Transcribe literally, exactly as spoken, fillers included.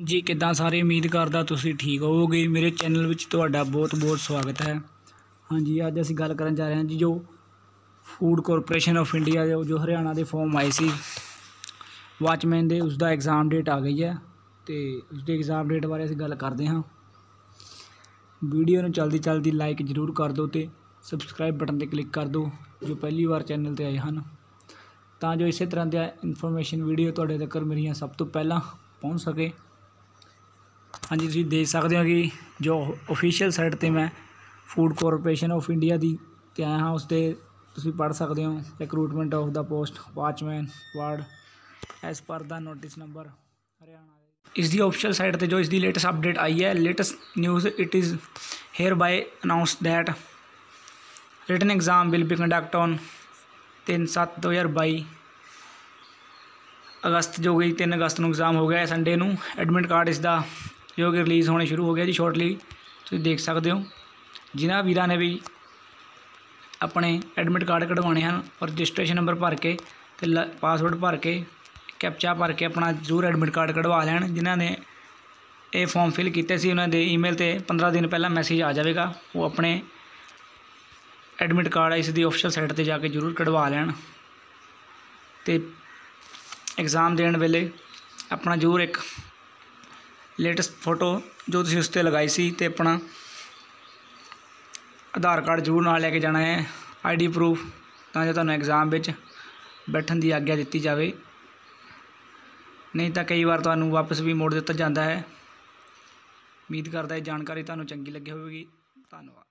जी किद्दां सारे उम्मीद करदा तुसीं ठीक होवोगे। मेरे चैनल विच तुहाडा बहुत बहुत स्वागत है। हाँ जी, अज असीं गल करन जा रहे हैं जी जो फूड कॉरपोरेशन ऑफ इंडिया जो जो हरियाणा के फॉर्म आए सी वाचमैन दे उसका एग्जाम डेट आ गई है तो उसके एग्जाम डेट बारे असीं गल करते हाँ। वीडियो नूं चलदी चलदी लाइक जरूर कर दो तो सबसक्राइब बटन पर क्लिक कर दो जो पहली बार चैनल पर आए हैं, तां जो इस तरह दी इन्फॉर्मेशन वीडियो तुहाडे तक मेरियां सब तो पहला पहुँच सके। हाँ जी, तुसीं देख सकते हो कि जो ऑफिशियल साइट ते मैं फूड कॉरपोरेशन ऑफ इंडिया दी ते आया हाँ, उस ते तुसीं पढ़ सकते हो recruitment of the post watchman ward as per the notice number Haryana. इसकी ऑफिशियल साइट ते जो इसकी लेटेस्ट अपडेट आई है, latest news, it is hereby announce that written exam will be conduct on तीन सत्त दो हज़ार बाई अगस्त जो गई तीन अगस्त को एग्जाम हो गया संडे नूं। एडमिट कार्ड इसका जो कि रिलीज़ होने शुरू हो गया जी शॉर्टली, तुम देख सकते हो। जिन्होंने वीरां ने भी अपने एडमिट कार्ड कढ़वाने हैं और रजिस्ट्रेशन नंबर भर के ते पासवर्ड भर के कैप्चा भर के अपना जरूर एडमिट कार्ड कढ़वा लैन। जिन्होंने ये फॉर्म फिल किए सी उन्होंने ईमेल ते पंद्रह दिन पहला मैसेज आ जाएगा, वो अपने एडमिट कार्ड इसकी ऑफिशियल साइट पर जाके जरूर कढ़वा लैन ते एग्जाम देने वेले अपना जरूर एक लेटेस्ट फोटो जो तुसीं उस ते लगाई सी ते अपना आधार कार्ड जरूर नाल लैके जाना है, आई डी प्रूफ, तां जो तुहानूं एग्जाम विच बैठन की आग्या दी जाए, नहीं तो कई बार तुहानूं वापस भी मोड़ दिता जाता है। उम्मीद करदा ये जानकारी तुहानूं चंगी लगी होवेगी। धन्नवाद।